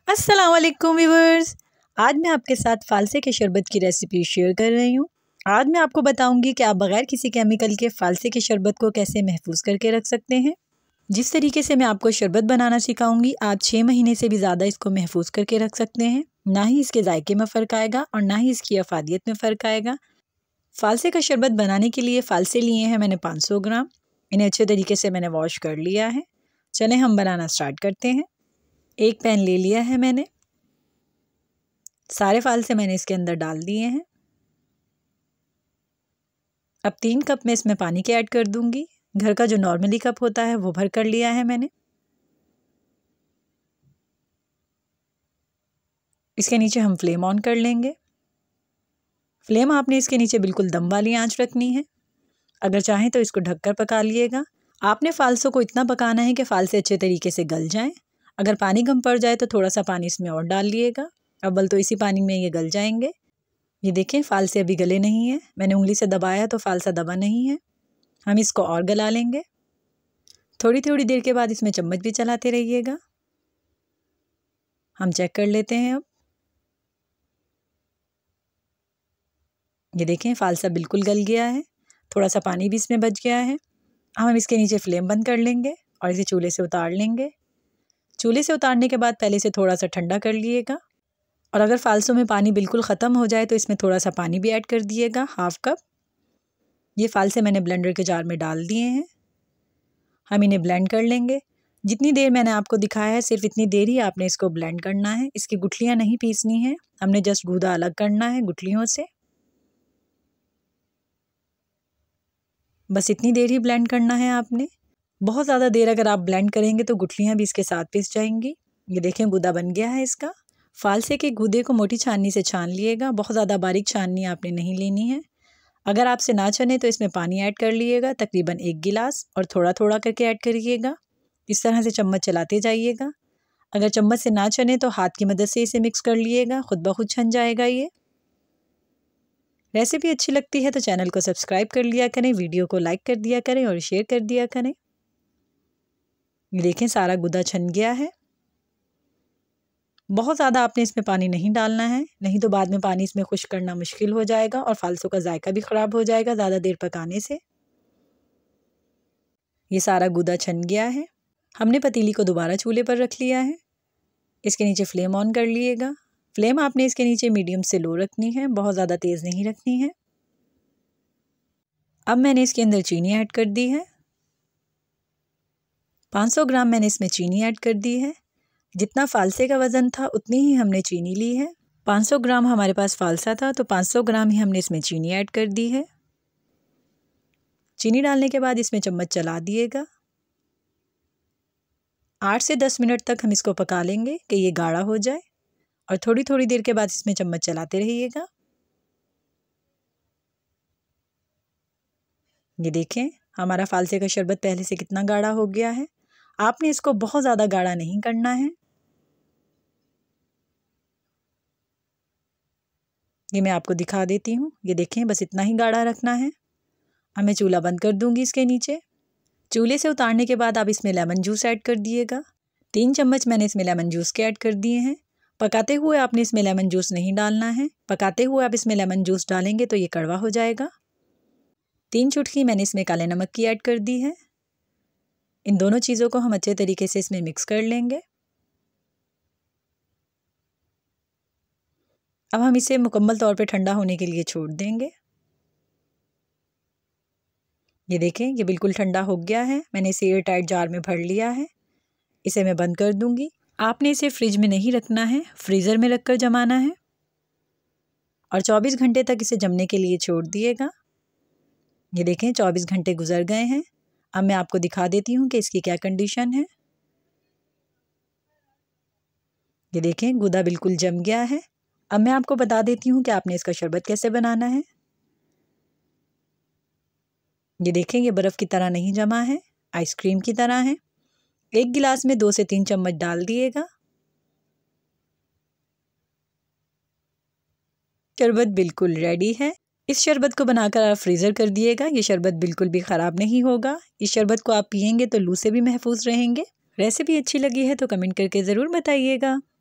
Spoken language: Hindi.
अस्सलाम वालेकुम व्यूअर्स। आज मैं आपके साथ फालसे के शरबत की रेसिपी शेयर कर रही हूँ। आज मैं आपको बताऊंगी कि आप बगैर किसी केमिकल के फालसे के शरबत को कैसे महफूज करके रख सकते हैं। जिस तरीके से मैं आपको शरबत बनाना सिखाऊंगी, आप 6 महीने से भी ज़्यादा इसको महफूज करके रख सकते हैं। ना ही इसके जायके में फ़र्क आएगा और ना ही इसकी अफादियत में फ़र्क आएगा। फालसे का शरबत बनाने के लिए फालसे लिए हैं मैंने 500 ग्राम। इन्हें अच्छे तरीके से मैंने वॉश कर लिया है। चलें हम बनाना स्टार्ट करते हैं। एक पैन ले लिया है मैंने, सारे फालसे मैंने इसके अंदर डाल दिए हैं। अब 3 कप मैं इसमें पानी के ऐड कर दूंगी। घर का जो नॉर्मली कप होता है वो भर कर लिया है मैंने। इसके नीचे हम फ्लेम ऑन कर लेंगे। फ्लेम आपने इसके नीचे बिल्कुल दम वाली आंच रखनी है। अगर चाहें तो इसको ढककर पका लिएगा। आपने फालसों को इतना पकाना है कि फालसे अच्छे तरीके से गल जाएं। अगर पानी कम पड़ जाए तो थोड़ा सा पानी इसमें और डाल लिएगा। अव्वल तो इसी पानी में ये गल जाएंगे। ये देखें फालसे अभी गले नहीं हैं। मैंने उंगली से दबाया तो फालसा दबा नहीं है। हम इसको और गला लेंगे। थोड़ी थोड़ी देर के बाद इसमें चम्मच भी चलाते रहिएगा। हम चेक कर लेते हैं। अब ये देखें फालसा बिल्कुल गल गया है। थोड़ा सा पानी भी इसमें बच गया है। अब हम इसके नीचे फ्लेम बंद कर लेंगे और इसे चूल्हे से उतार लेंगे। चूल्हे से उतारने के बाद पहले से थोड़ा सा ठंडा कर लिएगा। और अगर फालसों में पानी बिल्कुल ख़त्म हो जाए तो इसमें थोड़ा सा पानी भी ऐड कर दिएगा, 1/2 कप। ये फालसे मैंने ब्लेंडर के जार में डाल दिए हैं। हम इन्हें ब्लेंड कर लेंगे। जितनी देर मैंने आपको दिखाया है सिर्फ इतनी देर ही आपने इसको ब्लेंड करना है। इसकी गुठलियाँ नहीं पीसनी है, हमने जस्ट गूदा अलग करना है गुठलियों से। बस इतनी देर ही ब्लेंड करना है आपने। बहुत ज़्यादा देर अगर आप ब्लेंड करेंगे तो गुठलियाँ भी इसके साथ पिस जाएंगी। ये देखें गूदा बन गया है इसका। फालसे के गूदे को मोटी छाननी से छान लिएगा। बहुत ज़्यादा बारीक छाननी आपने नहीं लेनी है। अगर आपसे ना छने तो इसमें पानी ऐड कर लिएगा, तकरीबन 1 गिलास, और थोड़ा थोड़ा करके ऐड करिएगा। इस तरह से चम्मच चलाते जाइएगा। अगर चम्मच से ना छने तो हाथ की मदद से इसे मिक्स कर लिएगा, खुद ब खुद छन जाएगा। ये रेसिपी अच्छी लगती है तो चैनल को सब्सक्राइब कर लिया करें, वीडियो को लाइक कर दिया करें और शेयर कर दिया करें। ये देखें सारा गूदा छन गया है। बहुत ज़्यादा आपने इसमें पानी नहीं डालना है, नहीं तो बाद में पानी इसमें खुश्क करना मुश्किल हो जाएगा और फालसों का जायका भी ख़राब हो जाएगा ज़्यादा देर पकाने से। ये सारा गूदा छन गया है। हमने पतीली को दोबारा चूल्हे पर रख लिया है। इसके नीचे फ्लेम ऑन कर लिएगा। फ्लेम आपने इसके नीचे मीडियम से लो रखनी है, बहुत ज़्यादा तेज़ नहीं रखनी है। अब मैंने इसके अंदर चीनी ऐड कर दी है। 500 ग्राम मैंने इसमें चीनी ऐड कर दी है। जितना फालसे का वज़न था उतनी ही हमने चीनी ली है। 500 ग्राम हमारे पास फालसा था तो 500 ग्राम ही हमने इसमें चीनी ऐड कर दी है। चीनी डालने के बाद इसमें चम्मच चला दिएगा। 8 से 10 मिनट तक हम इसको पका लेंगे कि ये गाढ़ा हो जाए, और थोड़ी थोड़ी देर के बाद इसमें चम्मच चलाते रहिएगा। ये देखें हमारा फालसे का शरबत पहले से कितना गाढ़ा हो गया है। आपने इसको बहुत ज़्यादा गाढ़ा नहीं करना है। ये मैं आपको दिखा देती हूँ। ये देखें बस इतना ही गाढ़ा रखना है। अब मैं चूल्हा बंद कर दूँगी इसके नीचे। चूल्हे से उतारने के बाद आप इसमें लेमन जूस ऐड कर दिएगा। 3 चम्मच मैंने इसमें लेमन जूस के ऐड कर दिए हैं। पकाते हुए आपने इसमें लेमन जूस नहीं डालना है। पकाते हुए आप इसमें लेमन जूस डालेंगे तो ये कड़वा हो जाएगा। 3 चुटकी मैंने इसमें काले नमक की ऐड कर दी है। इन दोनों चीज़ों को हम अच्छे तरीके से इसमें मिक्स कर लेंगे। अब हम इसे मुकम्मल तौर पे ठंडा होने के लिए छोड़ देंगे। ये देखें ये बिल्कुल ठंडा हो गया है। मैंने इसे एयर टाइट जार में भर लिया है। इसे मैं बंद कर दूंगी। आपने इसे फ्रिज में नहीं रखना है, फ्रीज़र में रखकर जमाना है और 24 घंटे तक इसे जमने के लिए छोड़ दिएगा। ये देखें 24 घंटे गुजर गए हैं। अब मैं आपको दिखा देती हूँ कि इसकी क्या कंडीशन है। ये देखें गूदा बिल्कुल जम गया है। अब मैं आपको बता देती हूँ कि आपने इसका शरबत कैसे बनाना है। ये देखें ये बर्फ़ की तरह नहीं जमा है, आइसक्रीम की तरह है। 1 गिलास में 2 से 3 चम्मच डाल दिएगा। शरबत बिल्कुल रेडी है। इस शरबत को बनाकर आप फ्रीज़र कर दिएगा। ये शरबत बिल्कुल भी ख़राब नहीं होगा। इस शरबत को आप पिएंगे तो लू से भी महफूज रहेंगे। रेसिपी अच्छी लगी है तो कमेंट करके ज़रूर बताइएगा।